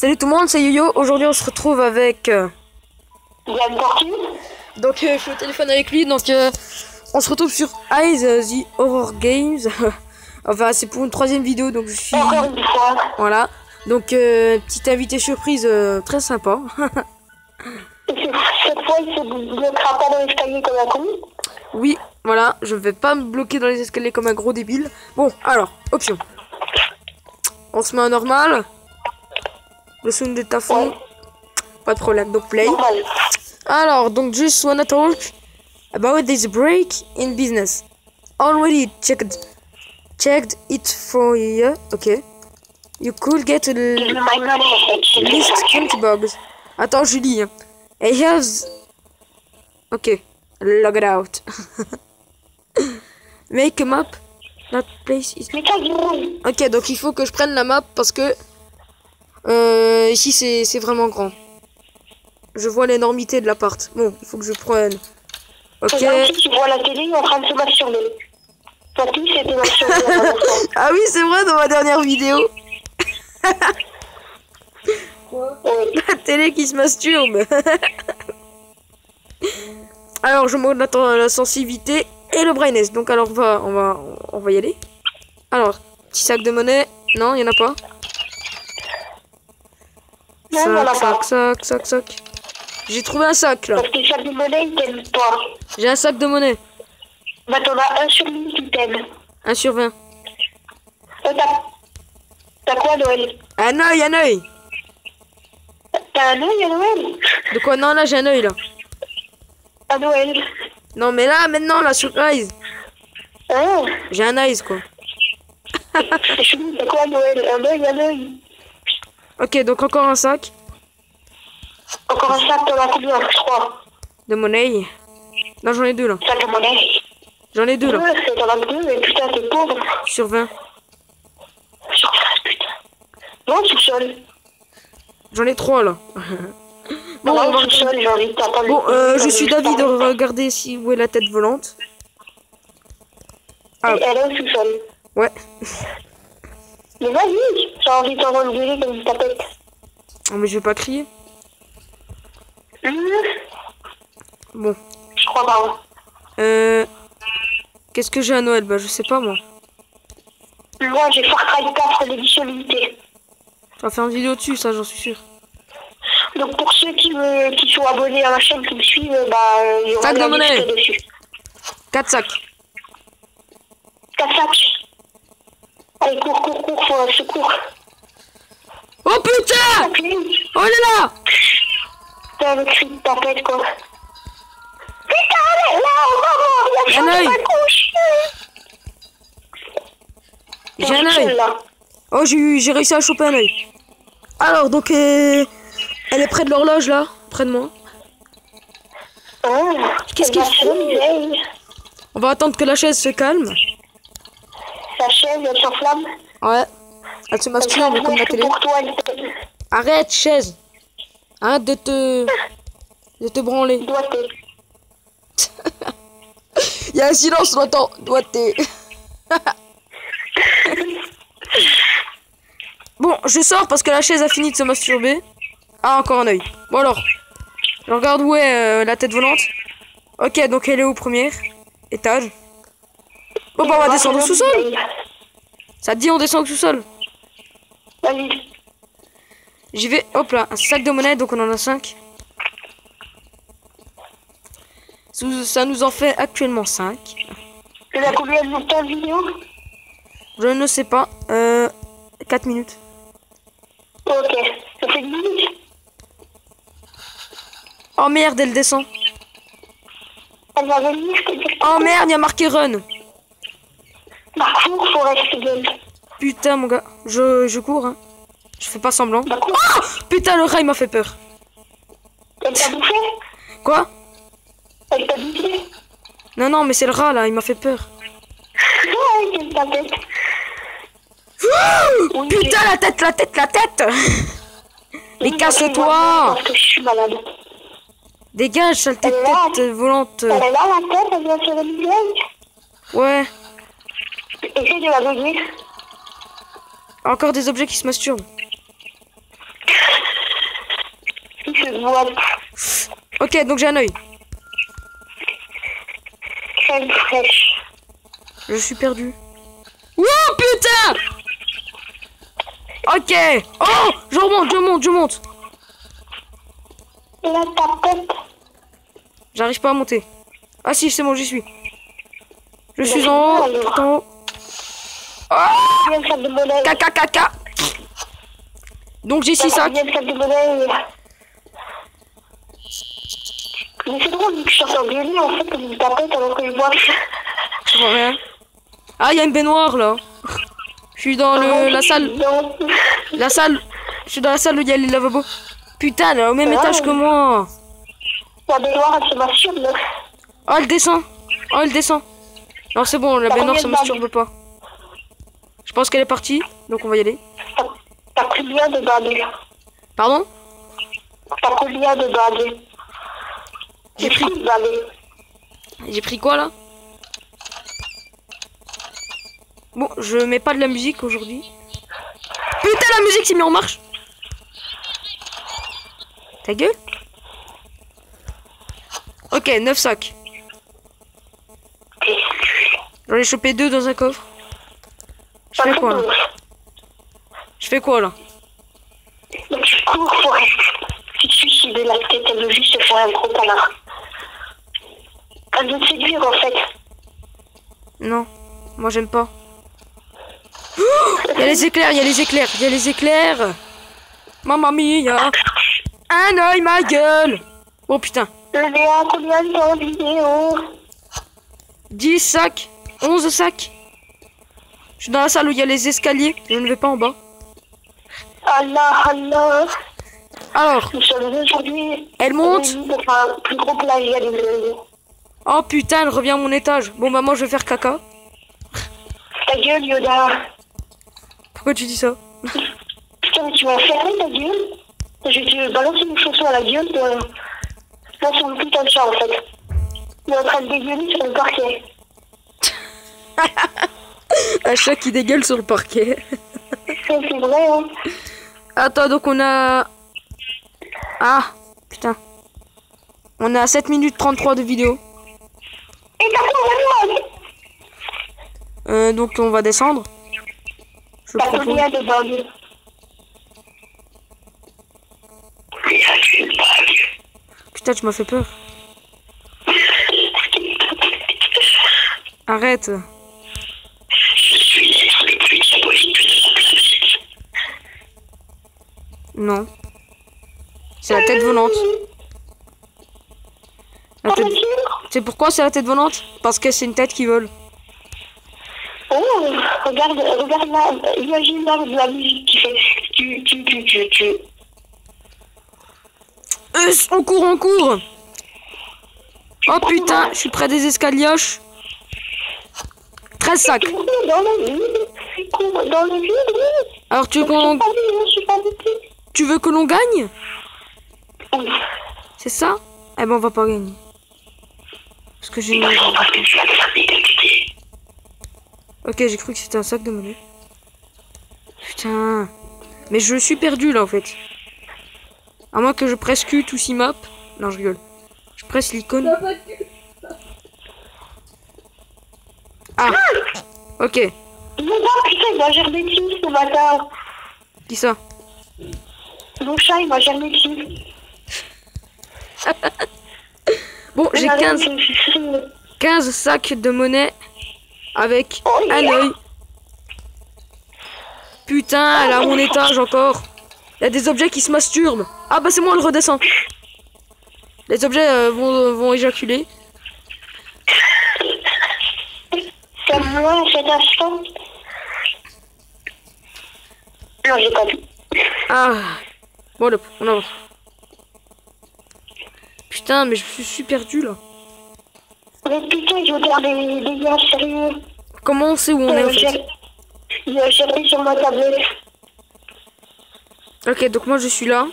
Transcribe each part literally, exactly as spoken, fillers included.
Salut tout le monde, c'est Yo-Yo. Aujourd'hui on se retrouve avec... Euh... Yann Portu. Donc euh, je suis au téléphone avec lui, donc euh, on se retrouve sur Eyes uh, The Horror Games. Enfin c'est pour une troisième vidéo, donc je suis... Encore une fois. Voilà, donc euh, petite invité surprise euh, très sympa. Cette fois il se bloquera pas dans l'escalier comme un con. Oui, voilà, je vais pas me bloquer dans les escaliers comme un gros débile. Bon, alors, option. On se met en normal. Le sound est à fond. Ouais. Pas de problème, donc play. Normal. Alors, donc just wanna talk about this break in business. Already checked checked it for you. Okay. You could get a list twenty bugs. Attends, je lis. I have... Ok. Log it out. Make a map. That place is... Ok, donc il faut que je prenne la map parce que euh, ici c'est vraiment grand. Je vois l'énormité de l'appart. Bon, il faut que je prenne. Ok. Si tu vois la télé en train de se masturber. Papy c'était masturbé. Ah oui, c'est vrai, dans ma dernière vidéo. Quoi? Oui. La télé qui se masturbe. Alors je monte la, la sensibilité et le brightness. Donc alors on va on va on va y aller. Alors, petit sac de monnaie. Non, il y en a pas. Non, sac, il y en a sac, pas. sac, sac, sac. J'ai trouvé un sac là. Parce que le sac de monnaie il t'aime pas. J'ai un sac de monnaie. Bah t'en as un sur mille qui t'aime. un sur vingt. Euh, T'as quoi Noël? Un œil, un œil. T'as un œil à Noël? De quoi? Non, là j'ai un œil là. À Noël. Non mais là maintenant là sur Eyes. Ah. J'ai un Eyes quoi. C'est chelou, t'as quoi à Noël? Un œil, un œil. Ok, donc encore un sac. Encore un sac, t'en as combien? trois. De monnaie. Non, j'en ai deux là. Sac de monnaie. J'en ai deux là. Ouais, t'en as deux, mais putain, t'es pauvre. Sur vingt. Sur vingt, putain. Non, tout seul. J'en ai trois là. Bon, non, tout seul, j'ai envie de t'attendre. Bon, euh, je suis d'avis de regarder si où est la tête volante. Ah. Elle est tout seul. Ouais. Mais vas-y, j'ai envie de t'envoyer gueuler comme une tapette. Oh, mais je vais pas crier. Mmh. Bon. Je crois pas. Euh... Qu'est-ce que j'ai à Noël? Bah je sais pas moi. Moi j'ai Far Cry quatre d'édition limitée. Tu vas faire une vidéo dessus, ça j'en suis sûr. Donc pour ceux qui, me, qui sont abonnés à ma chaîne, qui me suivent, bah il y aura sac de monnaie dessus. quatre sacs. quatre sacs. Allez, cours, cours, cours, faut un secours. Oh putain! Oh là là! Putain, le cri de tapette, quoi. Putain, elle est là, on va voir, il y a un œil. J'ai un œil. Oh, j'ai réussi à choper un œil. Alors, donc, euh, elle est près de l'horloge, là, près de moi. Oh, qu'est-ce qu'il fait? On va attendre que la chaise se calme. La chaise, elle s'enflamme? Ouais. Elle se masturbe comme la télé. Pour toi, elle... Arrête, chaise. Arrête de te... de te branler. Doigté. Il y a un silence, on entend. Doigté. Bon, je sors parce que la chaise a fini de se masturber. Ah, encore un œil. Bon alors. Je regarde où est euh, la tête volante. Ok, donc elle est au premier étage. Bon, bah on va descendre au sous-sol. Ça te dit on descend au sous-sol? Vas-y. J'y vais. Hop là, un sac de monnaie, donc on en a cinq. Ça nous en fait actuellement cinq. Tu as combien de temps de vidéo? Je ne sais pas. Euh, quatre minutes. Ok, ça fait dix minutes. Oh merde, elle descend. Elle va venir, je te dis. Oh merde, il y a marqué run. Bah cours, Forest Gump. Putain mon gars, je, je cours hein. Je fais pas semblant. Bah cours. Oh putain, le rail m'a fait peur. Elle t'a bouffé? Quoi? Elle t'a bouffé? Non non, mais c'est le rat là, il m'a fait peur. Ouais, quelle tapette. Oui, putain, la tête, la tête, la tête. Mais oui, casse-toi. Parce que je suis malade. Dégage, sale tête, tête volante. Elle est là, la tête, elle vient sur le visage. Ouais. Essaye de la bouger. Encore des objets qui se masturbent. Je vois. Ok, donc j'ai un œil. Crème fraîche. Je suis perdu. Oh putain! Ok. Oh, je remonte, je monte, je monte. Là, ta tête. J'arrive pas à monter. Ah si, c'est bon, j'y suis. Je suis en haut, tout en haut. Oh, Viens faire de monnaie. caca, caca. Donc j'ai six sacs. Viens faire de monnaie. Mais c'est drôle, vu que je suis en violon, en fait, je ta tête alors que je vois. Je vois rien. Ah, il y a une baignoire là. Je suis dans le, la salle. Non. La salle. Je suis dans la salle où il y a les lavabos. Putain, elle est au même Ouais. étage que moi. La baignoire, elle se masturbe, là. Oh, elle descend. Oh, elle descend. Non, c'est bon, la T'as baignoire combien ça de me bagues masturbe pas. Je pense qu'elle est partie, donc on va y aller. T'as- T'as combien de bagues? Pardon? T'as combien de bagues? J'ai pris. de bagues. J'ai pris quoi là? Bon, je mets pas de la musique aujourd'hui. Putain, la musique s'est mise en marche. Ta gueule? Ok, neuf sacs. J'en ai chopé deux dans un coffre. Je fais quoi là? Je fais quoi là? Mais tu cours, Forest. Tu te suicides la tête, elle veut juste se faire un gros canard. Elle veut te séduire en fait. Non, moi j'aime pas. Il y a les éclairs, il y a les éclairs, il y a les éclairs. Mamma mia. Un oeil, ma gueule. Oh putain. Léa, combien de temps de vidéo? dix sacs, onze sacs. Je suis dans la salle où il y a les escaliers. Je ne vais pas en bas. Allah, Allah. Alors, Nous sommes aujourd'hui. elle monte. réunis pour faire un plus gros plagiat des jeux. Oh putain, elle revient à mon étage. Bon, bah moi je vais faire caca. Ta gueule, Yoda. Pourquoi tu dis ça? Putain, mais tu vas fermer ta gueule. Je vais te balancer mes chaussons à la gueule. Euh... Là, c'est mon putain de chat en fait. Il est en train de dégueuler sur le parquet. Un chat qui dégueule sur le parquet. C'est vrai, hein. Attends, donc on a... Ah, putain. On a sept minutes trente-trois de vidéo. Et t'as combien de bagues? Euh, donc on va descendre. Je T'as propose. combien de bagues? Putain, tu m'as fait peur. Arrête. Je suis l'être le plus diabolique de la planète. Non. C'est la tête volante. La tête... C'est pourquoi c'est la tête volante? Parce que c'est une tête qui vole. Oh, regarde, regarde là, imagine là de la musique qui fait tu, tu, tu, tu, tu. Euh, on court, on court. Oh putain, je suis près des escalioches. treize sacs. Tu cours dans le vide, tu cours dans le vide, oui. Alors tu veux Je qu'on... suis pas vide, je suis pas vide. Tu veux que l'on gagne? Oui. C'est ça? Eh ben on va pas gagner. Parce que j'ai... Parce que tu as des sacs d'identité. Ok, j'ai cru que c'était un sac de monnaie. Putain. Mais je suis perdu là en fait. À moins que je presse Q tout si map. Non, je rigole. Je presse l'icône. Ah. Ok. Mon gars, putain, il m'a germé dessus ce matin. Qui ça? Mon chat, il m'a germé dessus. Bon, j'ai quinze, quinze sacs de monnaie avec Oh, un yeah. œil. Putain, elle est à mon étage encore. Il y a des objets qui se masturbent. Ah bah c'est moi, elle redescend. Les objets euh, vont, vont éjaculer. C'est moi cet instant. Non, j'ai pas vu. Ah. Bon, là, on avance. Putain, mais je suis super perdu là. Mais putain, je regarde des, des gars sérieux. Comment on sait où on est en Euh, fait? j'ai- J'ai cherché sur ma tablette. Ok, donc moi je suis là.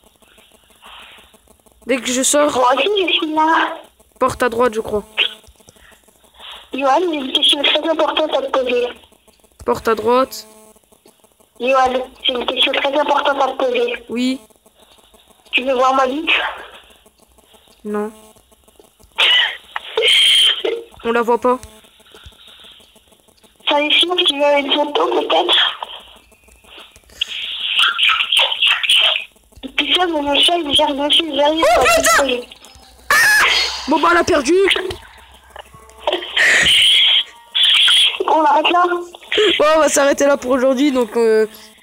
Dès que je sors, Moi aussi, je suis là. porte à droite, je crois. Johan, j'ai une question très importante à te poser. Porte à droite. Johan, j'ai une question très importante à te poser. Oui. Tu Tu veux voir ma bite? Non. On la voit pas. Ça est sûr, tu veux une photo peut-être? Puis ça, mon chat, il gère dessus, j'arrive Oh, pas. putain! Bon bah, elle a perdu. On arrête là? Bon, on va s'arrêter là pour aujourd'hui. Donc, euh,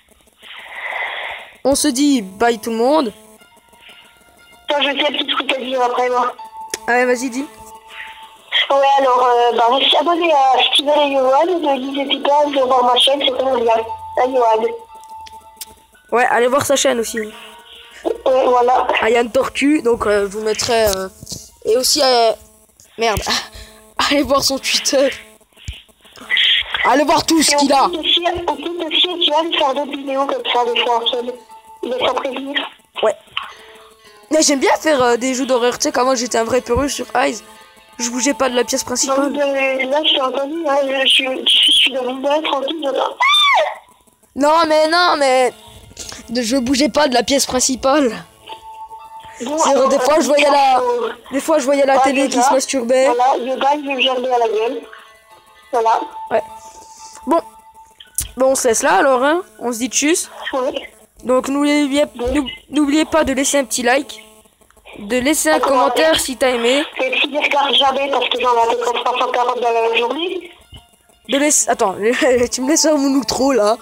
on se dit bye tout le monde. Toi, je sais un petit truc à dire après moi. Allez, vas-y, dis. Ouais, alors, euh, bah, restez abonné à Steven et Yohan, ne n'hésitez pas de voir ma chaîne, c'est comment bien. À Yohan. Ouais, allez voir sa chaîne aussi. Ouais, voilà. À Yann Tortue, donc euh, je vous mettrai. Euh, et aussi, euh, merde, allez voir son Twitter. Allez voir tout ce Et qu'il a. on peut aussi, on peut aussi, tu vas faire d'autres vidéos comme ça, des fois, il va s'en prévenir. Ouais. Mais j'aime bien faire euh, des jeux d'horreur. Tu sais, quand moi j'étais un vrai peureux sur Eyes, je bougeais pas de la pièce Donc, principale. euh, là, je suis entendu, hein, je, suis, je suis dans mon bain, tranquille, j'entends. Non, mais non, mais. de- Je bougeais pas de la pièce principale. Bon, C'est alors, des fois, euh, je voyais la. euh, Des fois, je voyais la Ouais, télé qui Yoga. se masturbait. Voilà, Yoga, il veut gerber à la gueule. Voilà. Ouais. Bon. Bon, on se laisse là alors, hein. On se dit tchuss. Ouais. Donc, n'oubliez n'ou- n'oubliez pas de laisser un petit like. De laisser un Un commentaire. commentaire si t'as aimé. Et si je regarde jamais parce que j'en ai à peu près trois cent quarante dans la journée. De laisser. Attends, tu me laisses faire mon outro là.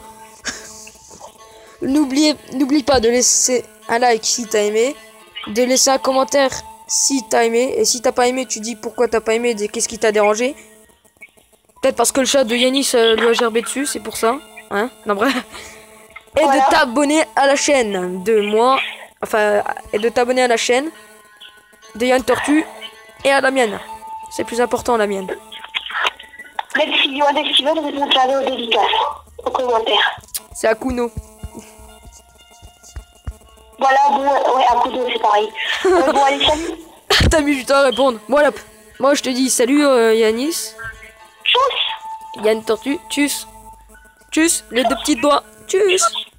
N'oubliez n'oublie pas de laisser un like si t'as aimé. De laisser un commentaire si t'as aimé. Et si t'as pas aimé, tu dis pourquoi t'as pas aimé, dis qu'est-ce qui t'a dérangé. Peut-être parce que le chat de Yanis euh, lui a gerbé dessus, c'est pour ça. Hein? Non, bref. Et Voilà. de t'abonner à la chaîne de moi. Enfin, et de t'abonner à la chaîne de Yann Tortue et à la mienne. C'est plus important, la mienne. Même si Yohan et Steven répondent jamais aux dédicaces, aux commentaires. C'est Akuno. Voilà, bon, ouais, à coup d'eau, c'est pareil. Euh, bon, allez, salut. T'as mis du temps à répondre. Voilà. Moi, je te dis salut euh, Yanis. Tchuss. Yann Tortue. Tchuss. Tchuss. Les deux petits doigts. Tchuss.